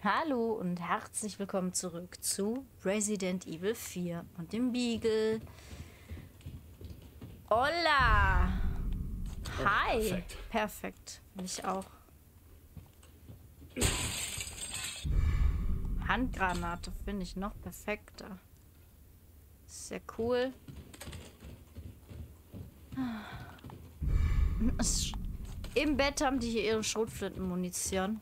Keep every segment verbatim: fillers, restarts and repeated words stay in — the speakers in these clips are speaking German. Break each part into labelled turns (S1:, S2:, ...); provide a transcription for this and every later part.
S1: Hallo und herzlich willkommen zurück zu Resident Evil vier und dem Beagle. Hola! Hi!
S2: Perfekt.
S1: Perfekt. Ich auch. Handgranate finde ich noch perfekter. Sehr cool. Im Bett haben die hier ihre Schrotflintenmunition.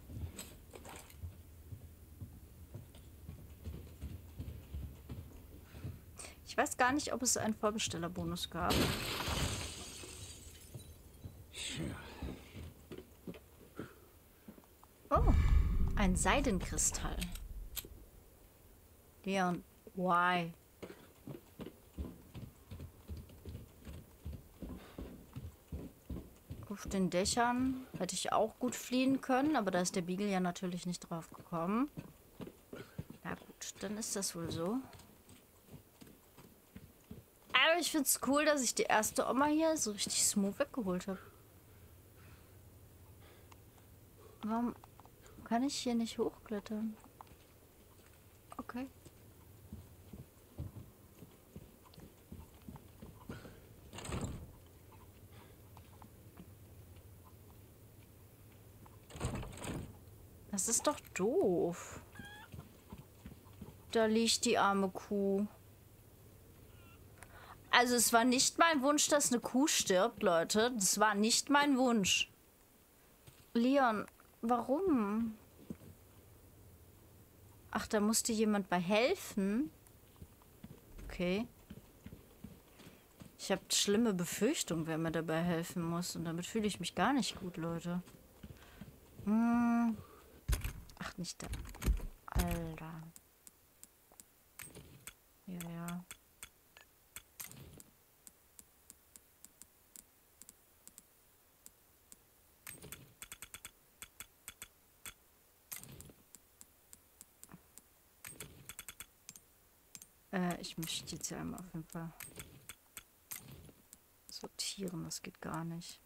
S1: Ich weiß gar nicht, ob es einen Vorbestellerbonus gab. Oh, ein Seidenkristall. Leon, why? Auf den Dächern hätte ich auch gut fliehen können, aber da ist der Beagle ja natürlich nicht drauf gekommen. Na gut, dann ist das wohl so. Aber ich finde es cool, dass ich die erste Oma hier so richtig smooth weggeholt habe. Warum kann ich hier nicht hochklettern? Okay. Das ist doch doof. Da liegt die arme Kuh. Also es war nicht mein Wunsch, dass eine Kuh stirbt, Leute. Das war nicht mein Wunsch. Leon, warum? Ach, da musste jemand bei helfen? Okay. Ich habe schlimme Befürchtungen, wer mir dabei helfen muss. Und damit fühle ich mich gar nicht gut, Leute. Hm. Ach, nicht da. Alter. Ja, ja. Äh, ich möchte jetzt ja einmal auf jeden Fall sortieren. Das geht gar nicht.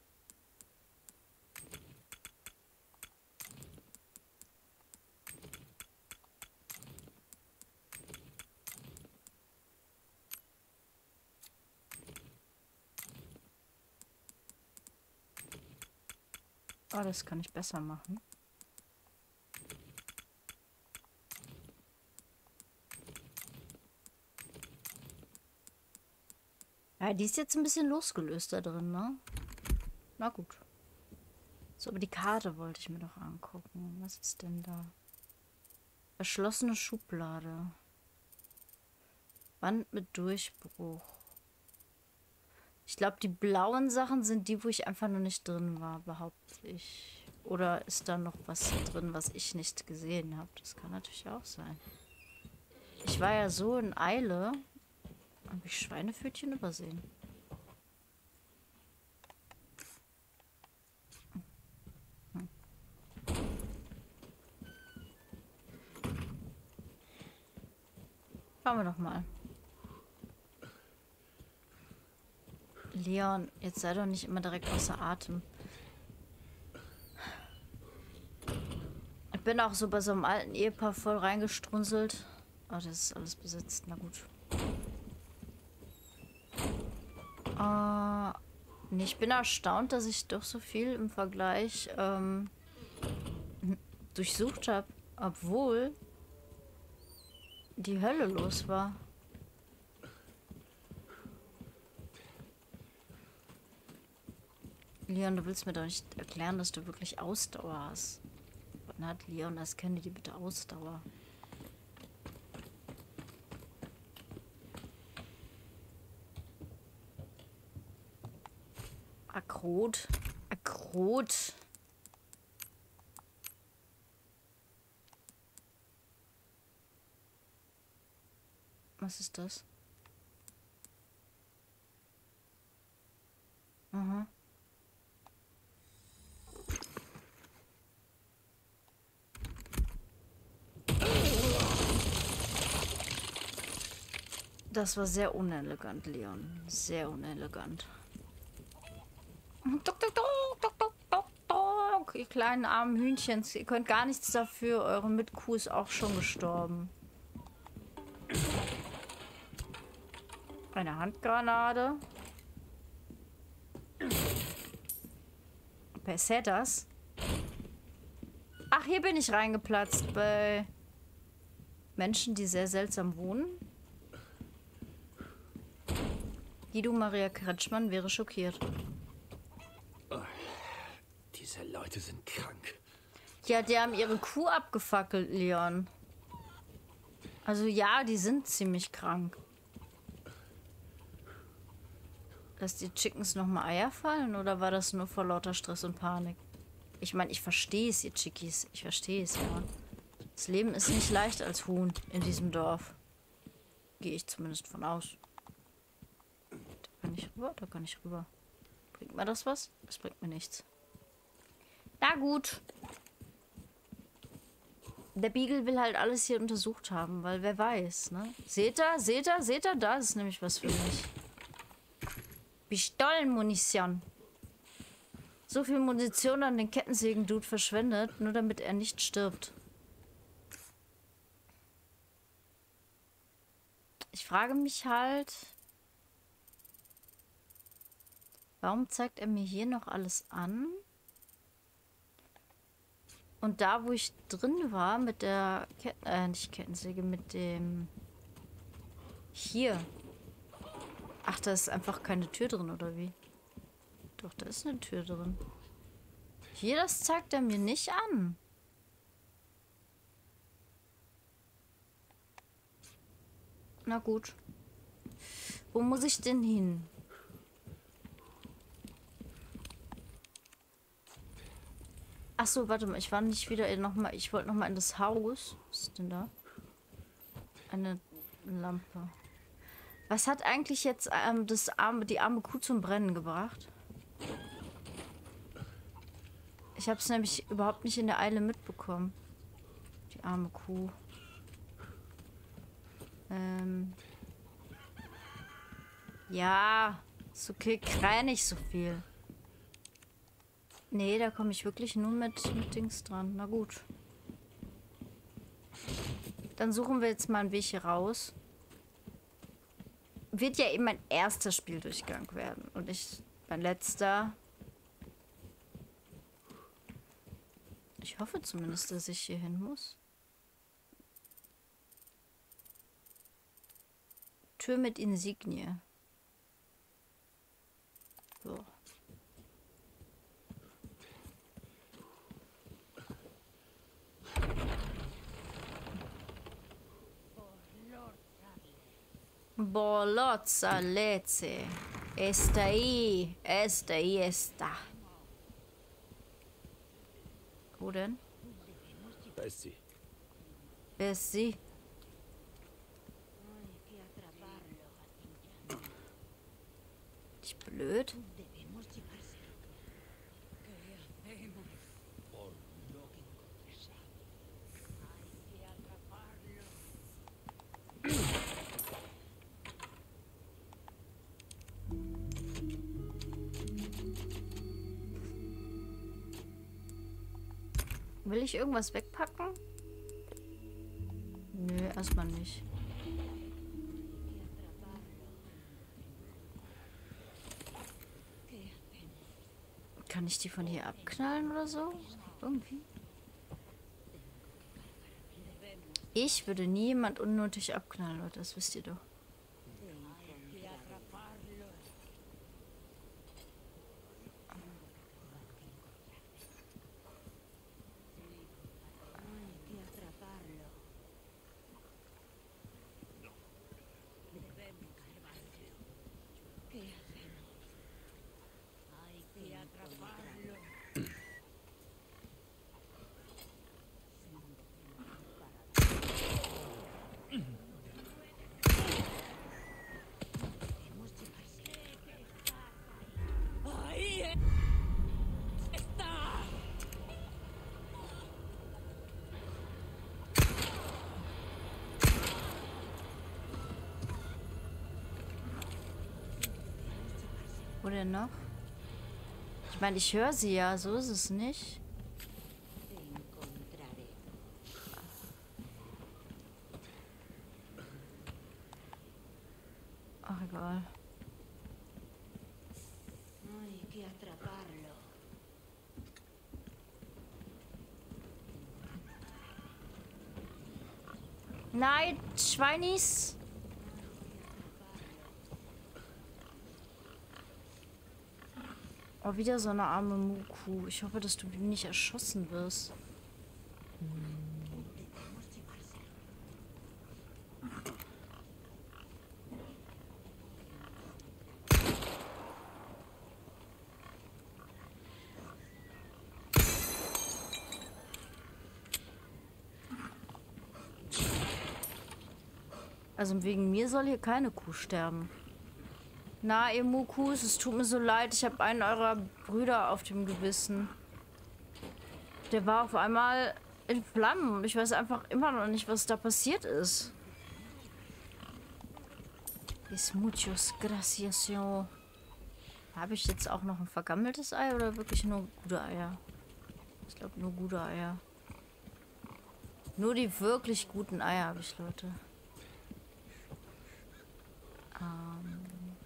S1: Oh, das kann ich besser machen. Ja, die ist jetzt ein bisschen losgelöst da drin, ne? Na gut. So, aber die Karte wollte ich mir doch angucken. Was ist denn da? Verschlossene Schublade. Wand mit Durchbruch. Ich glaube, die blauen Sachen sind die, wo ich einfach noch nicht drin war, behaupte ich. Oder ist da noch was drin, was ich nicht gesehen habe? Das kann natürlich auch sein. Ich war ja so in Eile. Habe ich Schweinepfötchen übersehen? Hm. Schauen wir doch mal. Leon, jetzt sei doch nicht immer direkt außer Atem. Ich bin auch so bei so einem alten Ehepaar voll reingestrunzelt. Oh, das ist alles besetzt. Na gut. Äh, nee, ich bin erstaunt, dass ich doch so viel im Vergleich ähm, durchsucht habe, obwohl die Hölle los war. Leon, du willst mir doch nicht erklären, dass du wirklich Ausdauer hast. Wann hat Leon das Kennedy bitte Ausdauer? Akrot. Akrot. Was ist das? Aha. Das war sehr unelegant, Leon. Sehr unelegant. ihr kleinen armen Hühnchens. Ihr könnt gar nichts dafür. Eure Mitkuh ist auch schon gestorben. Eine Handgranate. Wer ist das? Ach, hier bin ich reingeplatzt bei Menschen, die sehr seltsam wohnen. Guido Maria Kretschmann wäre schockiert.
S2: Oh, diese Leute sind krank.
S1: Ja, die haben ihre Kuh abgefackelt, Leon. Also ja, die sind ziemlich krank. Dass die Chickens nochmal Eier fallen? Oder war das nur vor lauter Stress und Panik? Ich meine, ich verstehe es, ihr Chickies. Ich verstehe es, ja. Das Leben ist nicht leicht als Huhn in diesem Dorf. Gehe ich zumindest von aus. Da kann ich rüber, da kann ich rüber. Bringt mir das was? Das bringt mir nichts. Na gut. Der Beagle will halt alles hier untersucht haben, weil wer weiß, ne? Seht ihr? Seht ihr? Seht ihr? Da ist nämlich was für mich. Pistolenmunition. So viel Munition an den Kettensägen-Dude verschwendet, nur damit er nicht stirbt. Ich frage mich halt, warum zeigt er mir hier noch alles an? Und da, wo ich drin war, mit der Ketten, äh, nicht Kettensäge, mit dem hier. Ach, da ist einfach keine Tür drin, oder wie? Doch, da ist eine Tür drin. Hier, das zeigt er mir nicht an. Na gut. Wo muss ich denn hin? Ach so, warte mal, ich war nicht wieder noch mal. Ich wollte noch mal in das Haus. Was ist denn da? Eine Lampe. Was hat eigentlich jetzt ähm, das arme, die arme Kuh zum Brennen gebracht? Ich habe es nämlich überhaupt nicht in der Eile mitbekommen. Die arme Kuh. Ähm. Ja, ist okay, krä nicht so viel. Nee, da komme ich wirklich nur mit, mit Dings dran. Na gut. Dann suchen wir jetzt mal einen Weg hier raus. Wird ja eben mein erster Spieldurchgang werden. Und nicht mein letzter. Ich hoffe zumindest, dass ich hier hin muss. Tür mit Insignie. So. Bolozza Leze. Está ahí. Está ahí está. Wo denn?
S2: Da ist sie.
S1: Wer ist sie? Ich blöd? Will ich irgendwas wegpacken? Nö, erstmal nicht. Kann ich die von hier abknallen oder so? Irgendwie? Ich würde nie jemand unnötig abknallen, Leute. Das wisst ihr doch. Wo denn noch? Ich meine, ich höre sie ja, so ist es nicht. Egal. Nein, Schweinis! Oh, wieder so eine arme Muku. Ich hoffe, dass du nicht erschossen wirst. Also wegen mir soll hier keine Kuh sterben. Na, ihr Mukus, es tut mir so leid. Ich habe einen eurer Brüder auf dem Gewissen. Der war auf einmal in Flammen und ich weiß einfach immer noch nicht, was da passiert ist. Es muchos gracias. Habe ich jetzt auch noch ein vergammeltes Ei oder wirklich nur gute Eier? Ich glaube nur gute Eier. Nur die wirklich guten Eier habe ich, Leute. Ähm.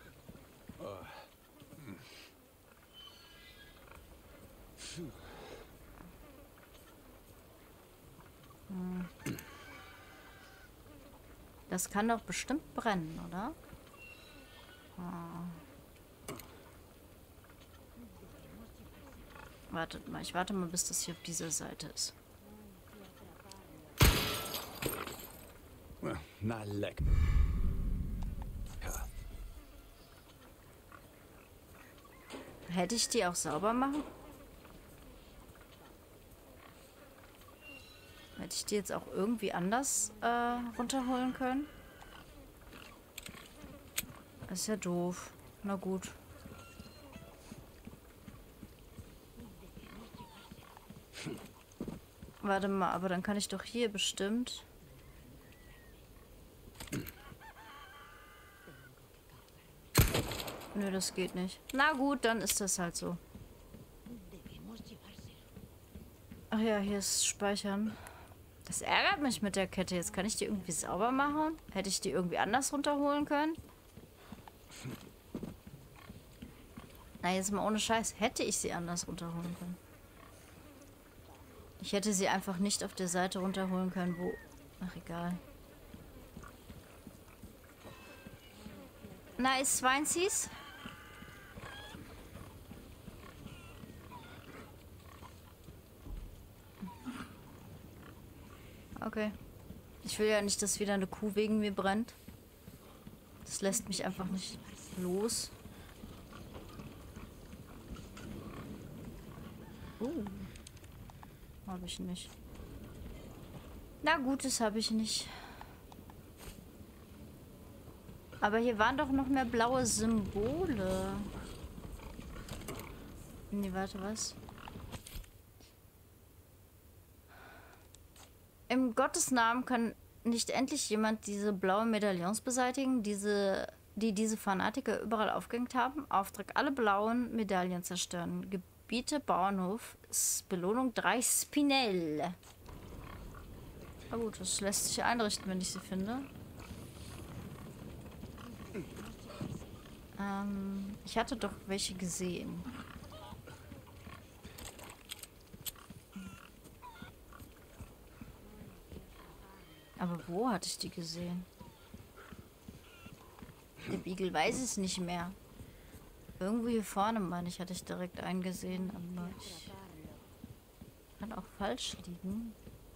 S1: Hm. Das kann doch bestimmt brennen, oder? Ah. Wartet mal, ich warte mal, bis das hier auf dieser Seite ist.
S2: Na leck. Ja.
S1: Hätte ich die auch sauber machen? Hätte ich die jetzt auch irgendwie anders äh, runterholen können? Das ist ja doof. Na gut. Warte mal, aber dann kann ich doch hier bestimmt... Nö, das geht nicht. Na gut, dann ist das halt so. Ach ja, hier ist Speichern. Das ärgert mich mit der Kette. Jetzt kann ich die irgendwie sauber machen. Hätte ich die irgendwie anders runterholen können? Na, jetzt mal ohne Scheiß. Hätte ich sie anders runterholen können. Ich hätte sie einfach nicht auf der Seite runterholen können, wo... Ach, egal. Nice, Schweinsies. Okay. Ich will ja nicht, dass wieder eine Kuh wegen mir brennt. Das lässt mich einfach nicht los. Uh. Habe ich nicht. Na gut, das habe ich nicht. Aber hier waren doch noch mehr blaue Symbole. Nee, warte, was? Im Gottes Namen kann nicht endlich jemand diese blauen Medaillons beseitigen, diese, die diese Fanatiker überall aufgehängt haben? Auftrag: alle blauen Medaillen zerstören. Gebiete Bauernhof. Belohnung drei Spinell. Na gut, das lässt sich einrichten, wenn ich sie finde. Ähm, ich hatte doch welche gesehen. Aber wo hatte ich die gesehen? Der Beagle weiß es nicht mehr. Irgendwo hier vorne, meine ich, hatte ich direkt einen gesehen, aber ich kann auch falsch liegen.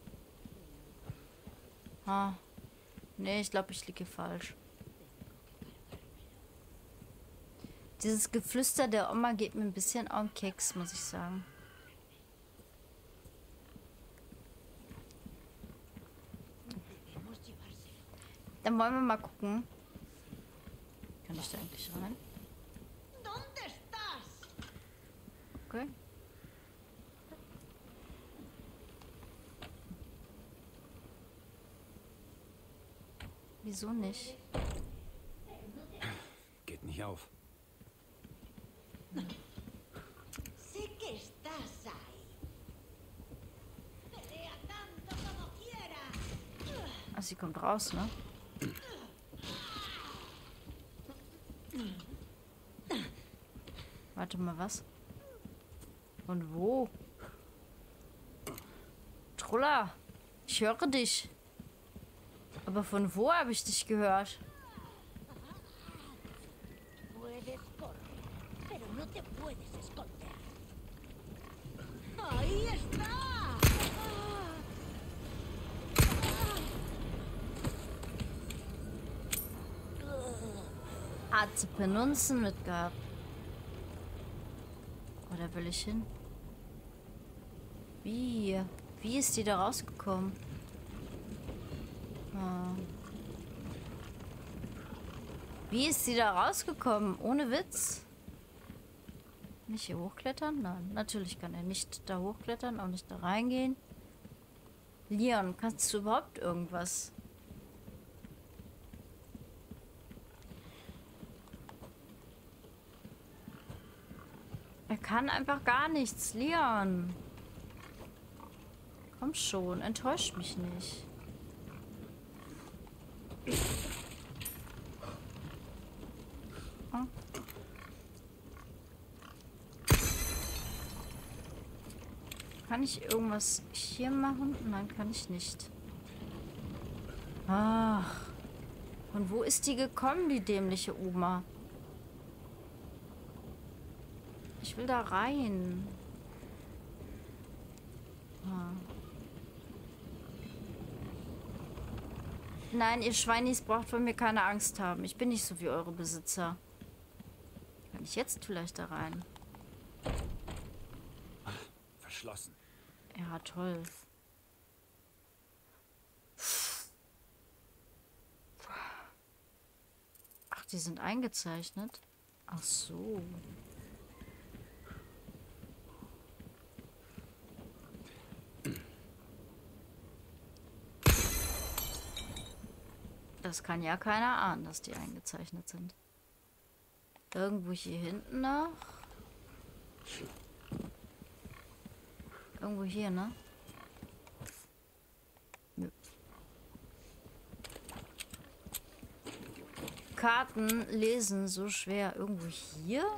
S1: Ah. Nee, ich glaube, ich liege falsch. Dieses Geflüster der Oma geht mir ein bisschen auf den Keks, muss ich sagen. Dann wollen wir mal gucken. Kann ich da eigentlich rein? Okay. Wieso nicht?
S2: Geht nicht auf.
S1: Ach, sie kommt raus, ne? Warte mal, was? Von wo? Trulla, ich höre dich. Aber von wo habe ich dich gehört?
S3: Puedes correr, pero no te puedes esconder. ¡Ahí está!
S1: Hat sie Penunzen mitgehabt? Oder will ich hin? Wie? Wie ist die da rausgekommen? Hm. Wie ist sie da rausgekommen? Ohne Witz? Nicht hier hochklettern? Nein, natürlich kann er nicht da hochklettern, auch nicht da reingehen. Leon, kannst du überhaupt irgendwas? Er kann einfach gar nichts, Leon. Komm schon, enttäuscht mich nicht. Oh. Kann ich irgendwas hier machen? Nein, kann ich nicht. Ach. Und wo ist die gekommen, die dämliche Oma? Ich will da rein. Ah. Nein, ihr Schweinis braucht von mir keine Angst haben. Ich bin nicht so wie eure Besitzer. Kann ich jetzt vielleicht da rein?
S2: Verschlossen.
S1: Ja, toll. Ach, die sind eingezeichnet. Ach so. Das kann ja keiner ahnen, dass die eingezeichnet sind. Irgendwo hier hinten noch. Irgendwo hier, ne? Nö. Karten lesen so schwer. Irgendwo hier?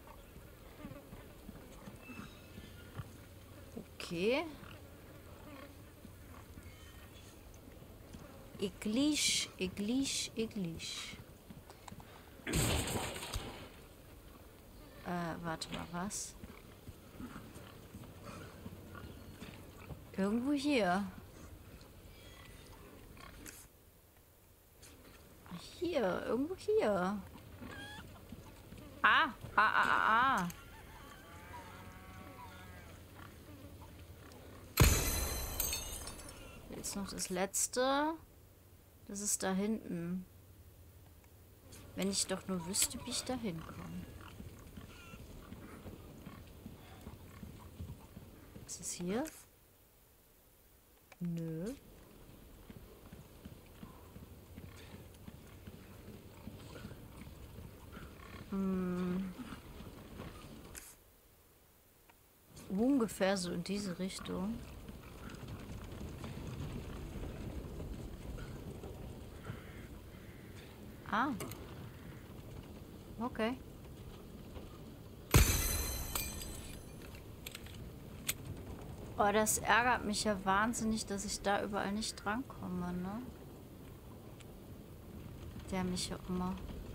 S1: Okay. Eklig, eklig, eklig. Äh, warte mal, was? Irgendwo hier. Hier, irgendwo hier. Ah, ah, ah, ah, ah. Jetzt noch das letzte. Das ist da hinten. Wenn ich doch nur wüsste, wie ich da hinkomme. Was ist hier? Nö. Hm. Ungefähr so in diese Richtung. Ah. Okay. Oh, das ärgert mich ja wahnsinnig, dass ich da überall nicht drankomme, ne? Der mich ja immer.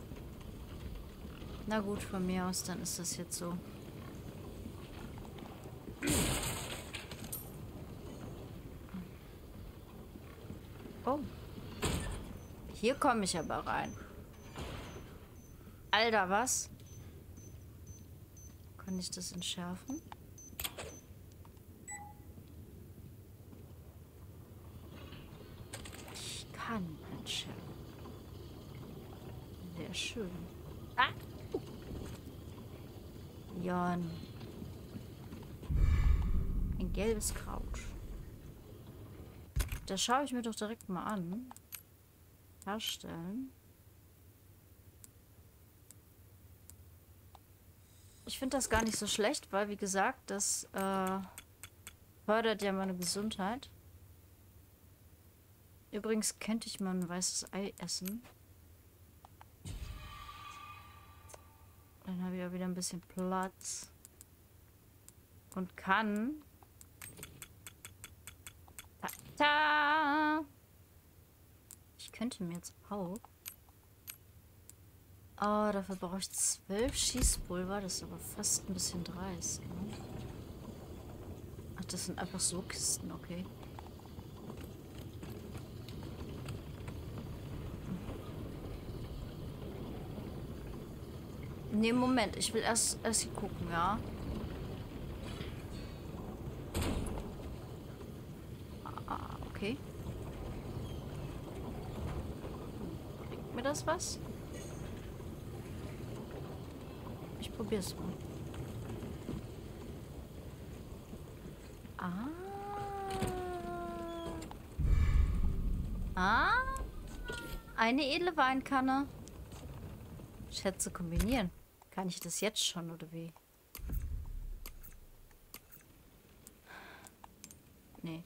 S1: Na gut, von mir aus, dann ist das jetzt so. Oh. Hier komme ich aber rein. Alter, was? Kann ich das entschärfen? Ich kann entschärfen. Sehr schön. Ah! Jan. Ein gelbes Kraut. Das schaue ich mir doch direkt mal an. Herstellen. Ich finde das gar nicht so schlecht, weil, wie gesagt, das äh, fördert ja meine Gesundheit. Übrigens könnte ich mal ein weißes Ei essen. Dann habe ich ja wieder ein bisschen Platz. Und kann... Ta, ta. Ich könnte mir jetzt auch... Oh, dafür brauche ich zwölf Schießpulver. Das ist aber fast ein bisschen dreist, ne? Ach, das sind einfach so Kisten, okay. Ne, Moment. Ich will erst, erst hier gucken, ja? Ah, okay. Bringt mir das was? Ich probier's mal. Ah. Ah. Eine edle Weinkanne. Schätze kombinieren. Kann ich das jetzt schon, oder wie? Nee.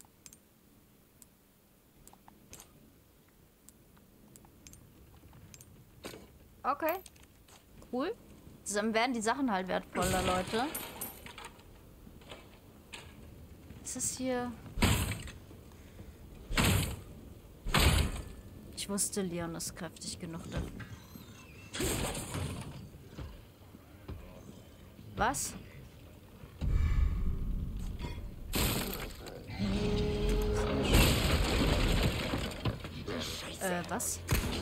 S1: Okay. Cool. Dann werden die Sachen halt wertvoller, Leute. Ist das hier... Ich wusste, Leon ist kräftig genug dafür. Was? Äh, was?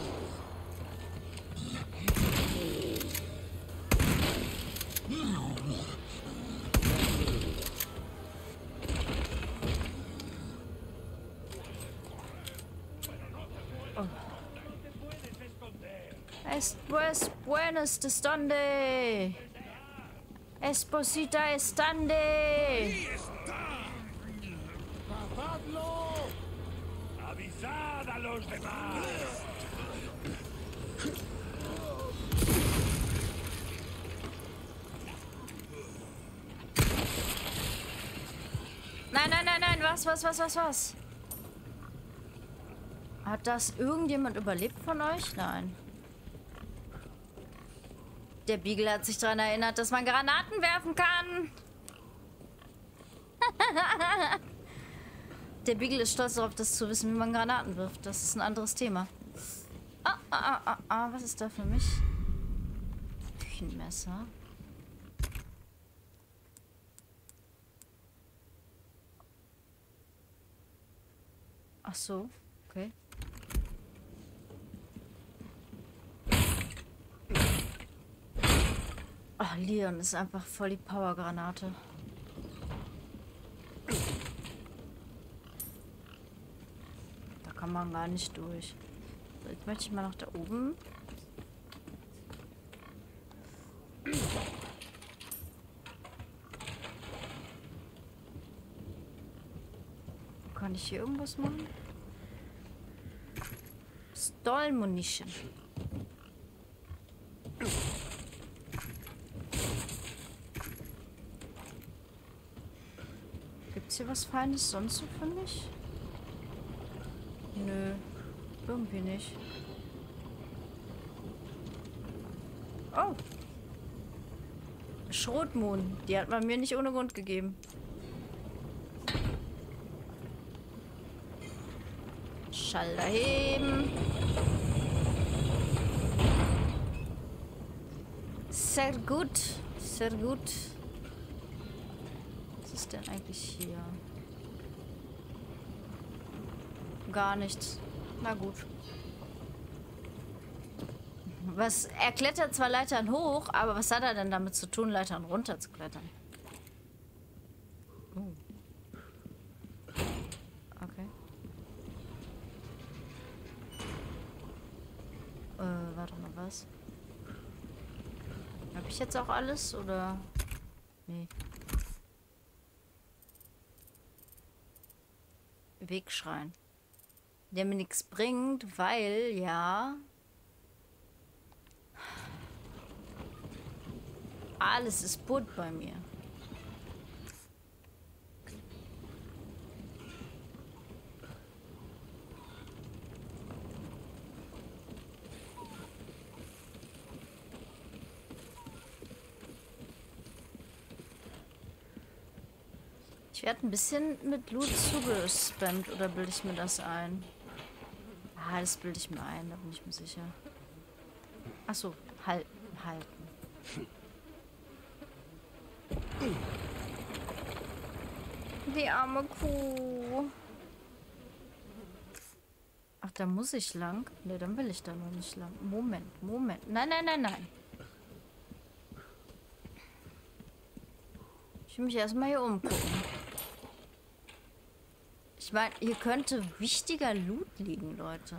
S1: Es pues buenas de stande. Esposita estande.
S2: ¡Papadlo! ¡Avisad a los demás!
S1: Nein, nein, nein, nein. Was, was, was, was, was? Hat das irgendjemand überlebt von euch? Nein. Der Beagle hat sich daran erinnert, dass man Granaten werfen kann. Der Beagle ist stolz darauf, das zu wissen, wie man Granaten wirft. Das ist ein anderes Thema. Ah, ah, ah, ah, ah. Was ist da für mich? Küchenmesser. Ach so, okay. Ach, Leon ist einfach voll die Powergranate. Da kann man gar nicht durch. So, jetzt möchte ich mal nach da oben. Kann ich hier irgendwas machen? Stall Munition. Gibt's hier was Feines sonst so für mich? Nö, irgendwie nicht. Oh! Schrotmohn. Die hat man mir nicht ohne Grund gegeben. Schalter heben. Sehr gut. Sehr gut. Was ist denn eigentlich hier? Gar nichts. Na gut. Was? Er klettert zwar Leitern hoch, aber was hat er denn damit zu tun, Leitern runter zu klettern? Oh. Okay. Äh, warte mal, was? Habe ich jetzt auch alles, oder? Nee. Wegschreien. Der mir nichts bringt, weil, ja... Alles ist bunt bei mir. Ich werde ein bisschen mit Loot zugespammt, oder bilde ich mir das ein? Ah, das bilde ich mir ein, da bin ich mir sicher. Achso, halten, halten. Die arme Kuh. Ach, da muss ich lang? Ne, dann will ich da noch nicht lang. Moment, Moment. Nein, nein, nein, nein. Ich will mich erstmal hier umgucken. Ich meine, hier könnte wichtiger Loot liegen, Leute.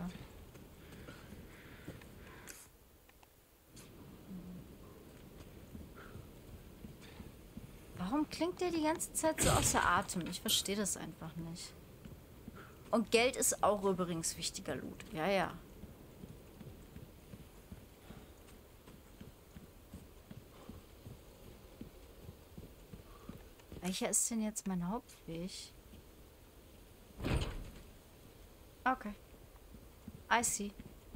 S1: Warum klingt der die ganze Zeit so außer Atem? Ich verstehe das einfach nicht. Und Geld ist auch übrigens wichtiger Loot. Ja, ja. Welcher ist denn jetzt mein Hauptweg? Okay. I see.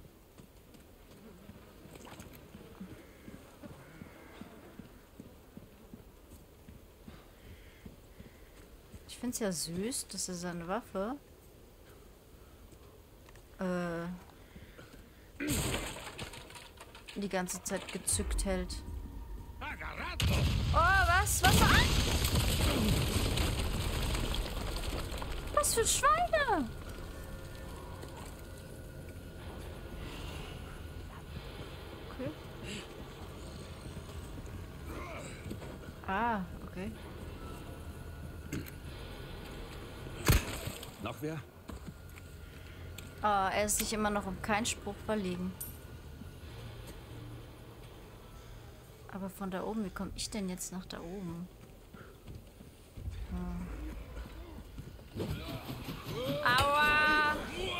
S1: Ich finde es ja süß, dass er seine Waffe äh, die ganze Zeit gezückt hält. Oh, was? Was war? Was für Schweine? Okay. Ah, okay.
S4: Noch wer?
S1: Ah, er ist sich immer noch um keinen Spruch verlegen. Aber von da oben, wie komme ich denn jetzt nach da oben? Hm. Aua!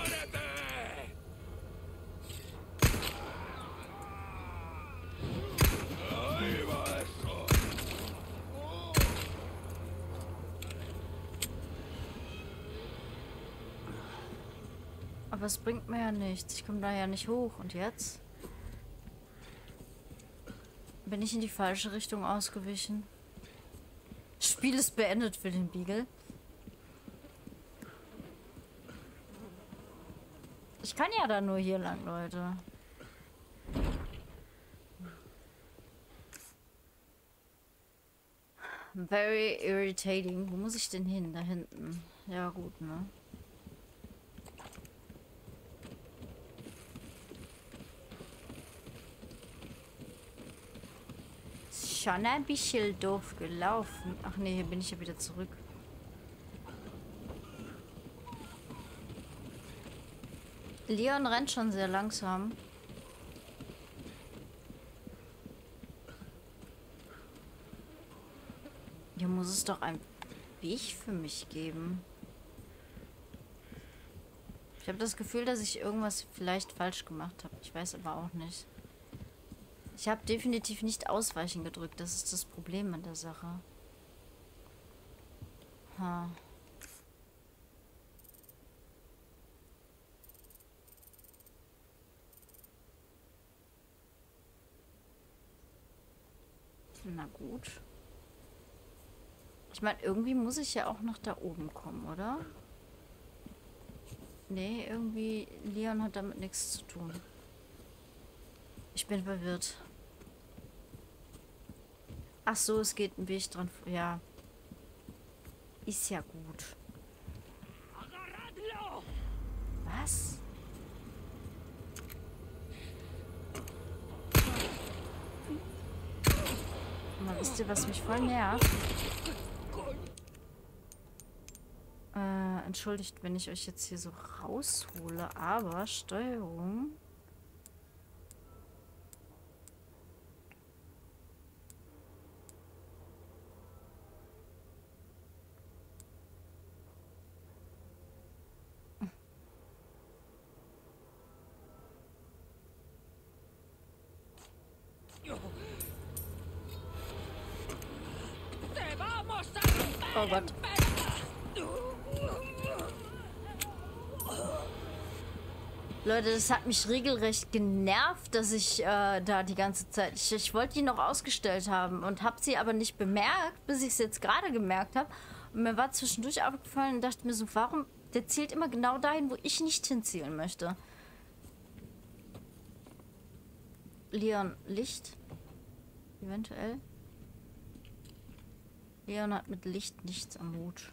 S1: Aber es bringt mir ja nichts. Ich komme da ja nicht hoch. Und jetzt? Bin ich in die falsche Richtung ausgewichen? Spiel ist beendet für den Beagle. Ich kann ja da nur hier lang, Leute. Very irritating. Wo muss ich denn hin? Da hinten. Ja gut, ne? Schon ein bisschen doof gelaufen. Ach nee, hier bin ich ja wieder zurück. Leon rennt schon sehr langsam. Hier muss es doch einen Weg für mich geben. Ich habe das Gefühl, dass ich irgendwas vielleicht falsch gemacht habe. Ich weiß aber auch nicht. Ich habe definitiv nicht ausweichen gedrückt. Das ist das Problem an der Sache. Ha. Na gut. Ich meine, irgendwie muss ich ja auch nach da oben kommen, oder? Nee, irgendwie... Leon hat damit nichts zu tun. Ich bin verwirrt. Ach so, es geht ein Weg dran. Ja. Ist ja gut. Was? Mal, wisst ihr, was mich voll nervt? Äh, entschuldigt, wenn ich euch jetzt hier so raushole, aber Steuerung... Oh Gott. Leute, das hat mich regelrecht genervt, dass ich äh, da die ganze Zeit... Ich, ich wollte die noch ausgestellt haben und habe sie aber nicht bemerkt, bis ich es jetzt gerade gemerkt habe. Und mir war zwischendurch aufgefallen und dachte mir so, warum? Der zielt immer genau dahin, wo ich nicht hinzielen möchte. Leon, Licht? Eventuell? Leon hat mit Licht nichts am Hut.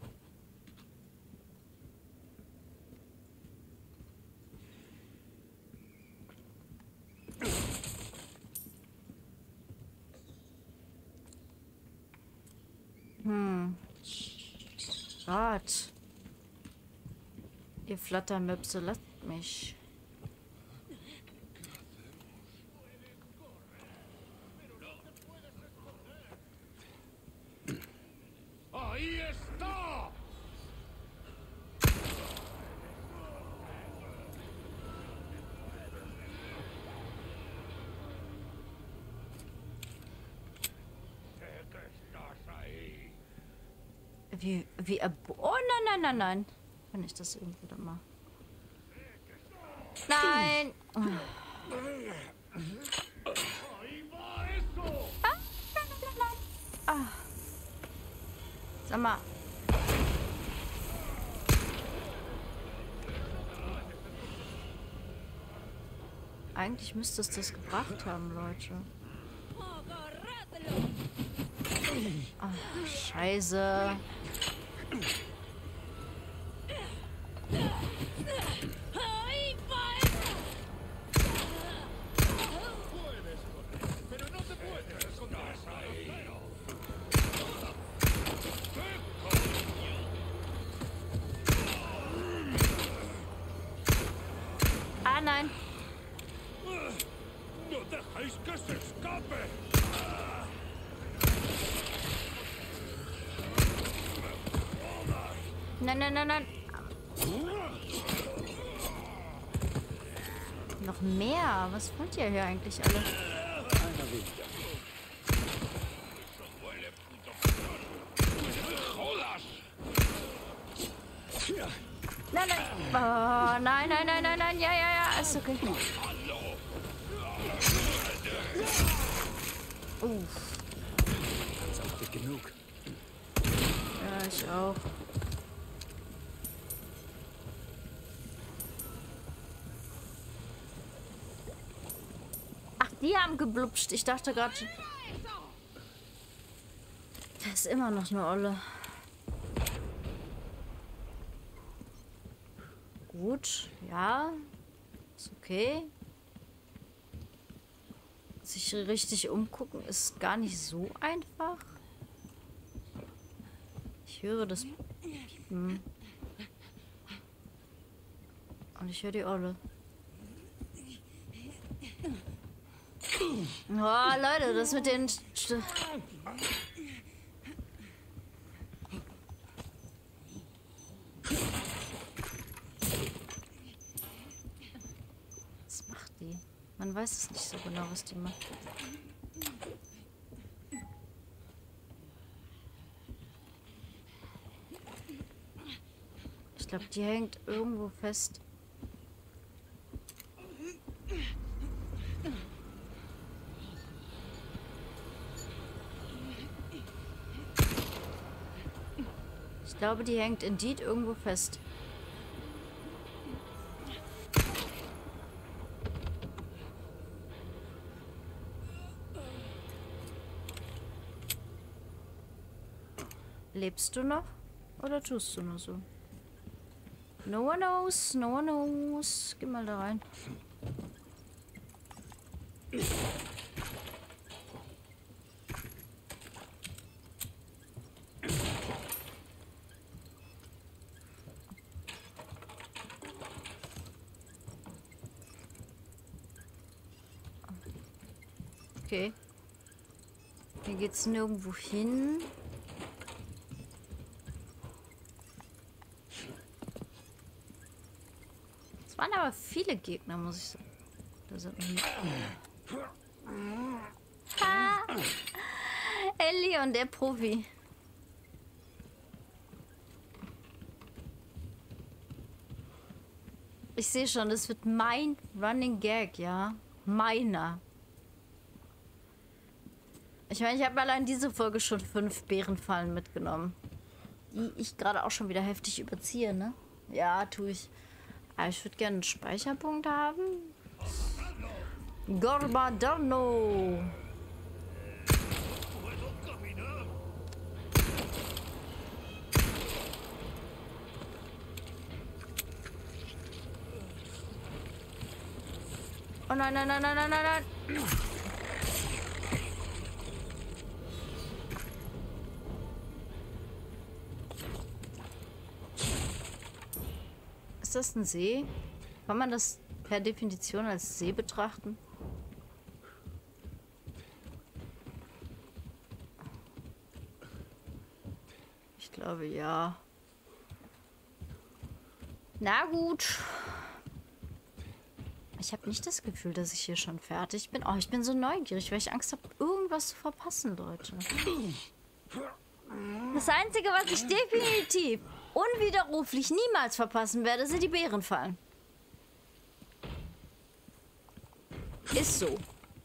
S1: Hm. Gott. Ihr Flattermöpse, lasst mich.
S2: Ahí está. Sé que estás ahí.
S1: Wie, wie, er- oh nein, nein, nein, nein. Kann ich das irgendwie dann mal? Nein!
S2: Ahí va eso.
S1: Ah. Sag mal. Eigentlich müsste es das gebracht haben, Leute. Ach, Scheiße. Ah, nein.
S2: No dejéis que se escape.
S1: Nein, nein, nein, nein. Noch mehr? Was wollt ihr hier eigentlich alle? Nein, nein. Oh, nein, nein, nein, nein, nein. Ja, ja, ja. Ist okay. Uff.
S4: Sanft genug.
S1: Ja, ich auch. Ach, die haben geblupscht. Ich dachte gerade. Das ist immer noch eine Olle. Gut, ja. Ist okay. Sich richtig umgucken ist gar nicht so einfach. Ich höre das Piepen. Und ich höre die Olle. Oh, Leute, das mit den... St Was macht die? Man weiß es nicht so genau, was die macht. Ich glaube, die hängt irgendwo fest. Ich glaube, die hängt indeed irgendwo fest. Lebst du noch? Oder tust du nur so? No one knows, no one knows. Geh mal da rein. Okay. Hier geht's nirgendwo hin. Es waren aber viele Gegner, muss ich sagen. Da sind noch ha! Ellie und der Profi. Ich sehe schon, das wird mein Running Gag, ja? Meiner. Ich meine, ich habe allein diese Folge schon fünf Bärenfallen mitgenommen. die ich gerade auch schon wieder heftig überziehe, ne? Ja, tue ich. Aber ich würde gerne einen Speicherpunkt haben. Gorbadorno. Oh nein, nein, nein, nein, nein, nein, nein. Ist das ein See? Kann man das per Definition als See betrachten? Ich glaube ja. Na gut. Ich habe nicht das Gefühl, dass ich hier schon fertig bin. Oh, ich bin so neugierig, weil ich Angst habe, irgendwas zu verpassen, Leute. Das Einzige, was ich definitiv unwiderruflich niemals verpassen werde, sind die Bärenfallen. Ist so.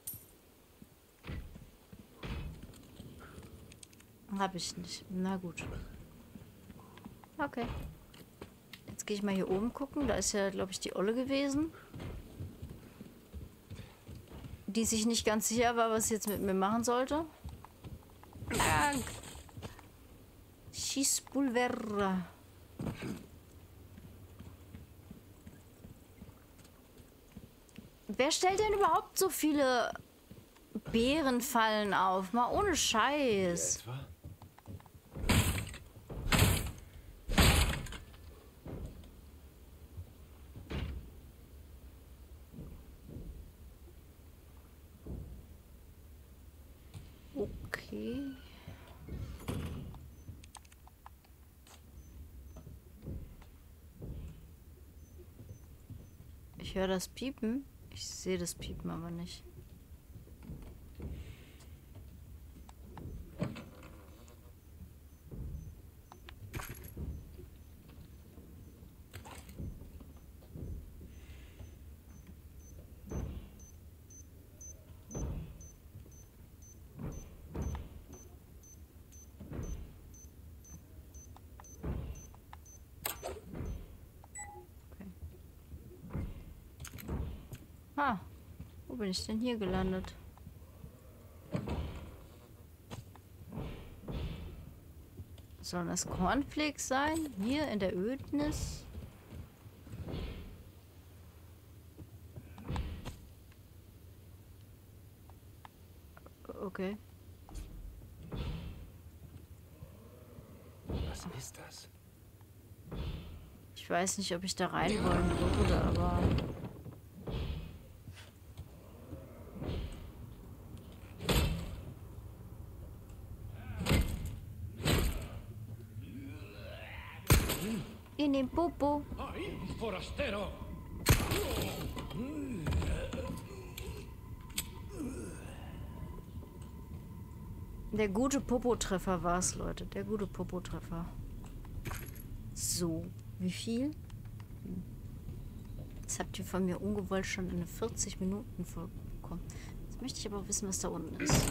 S1: Hab ich nicht. Na gut. Okay. Jetzt gehe ich mal hier oben gucken. Da ist ja, glaube ich, die Olle gewesen. Die sich nicht ganz sicher war, was sie jetzt mit mir machen sollte. Dank. Schießpulver. Wer stellt denn überhaupt so viele Bärenfallen auf? Mal ohne Scheiß.
S4: Etwa?
S1: Okay. Ich höre das Piepen. Ich sehe das Piepen aber nicht. Ah, wo bin ich denn hier gelandet? Sollen das Cornflakes sein? Hier in der Ödnis? Okay.
S4: Was ist das?
S1: Ich weiß nicht, ob ich da rein wollen würde, aber... In den Popo.
S2: Ahí, forastero.
S1: Der gute Popo-Treffer war es, Leute. Der gute Popo-Treffer. So, wie viel? Das habt ihr von mir ungewollt schon in eine vierzig Minuten Folge bekommen. Jetzt möchte ich aber wissen, was da unten ist.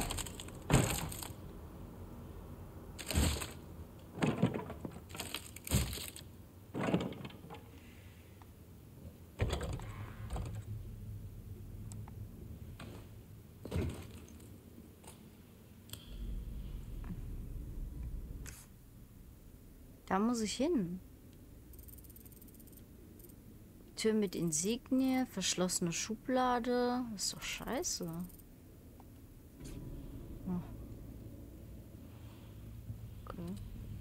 S1: Da muss ich hin. Tür mit Insignie, verschlossene Schublade. Das ist doch scheiße. Oh. Okay.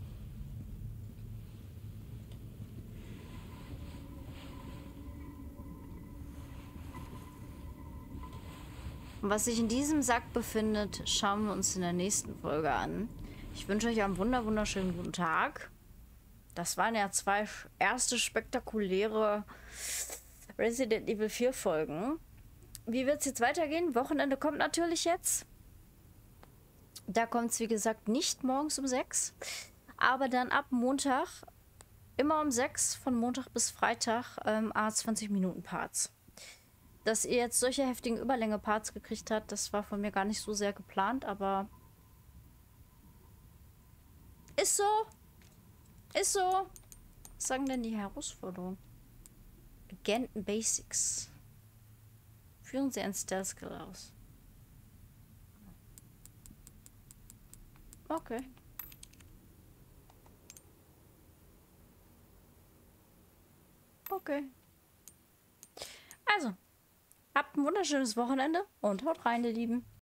S1: Und was sich in diesem Sack befindet, schauen wir uns in der nächsten Folge an. Ich wünsche euch einen wunder wunderschönen guten Tag. Das waren ja zwei erste spektakuläre Resident Evil vier Folgen. Wie wird es jetzt weitergehen? Wochenende kommt natürlich jetzt. Da kommt es, wie gesagt, nicht morgens um sechs. Aber dann ab Montag, immer um sechs, von Montag bis Freitag, ähm, a zwanzig Minuten Parts. Dass ihr jetzt solche heftigen Überlänge-Parts gekriegt habt, das war von mir gar nicht so sehr geplant, aber ist so. Ist so. Was sagen denn die Herausforderungen? Agenten Basics. Führen Sie ein Stealth-Skill aus. Okay. Okay. Also, habt ein wunderschönes Wochenende und haut rein, ihr Lieben.